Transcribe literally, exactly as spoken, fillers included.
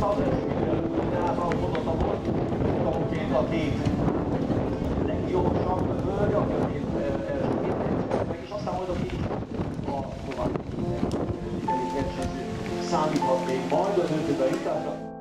az első világban hozott a volt, a két leggyorsabb hölgy, aki a két elsőként meg, és aztán majd a két a további versenyző számíthat még majd az ötödik jutásra.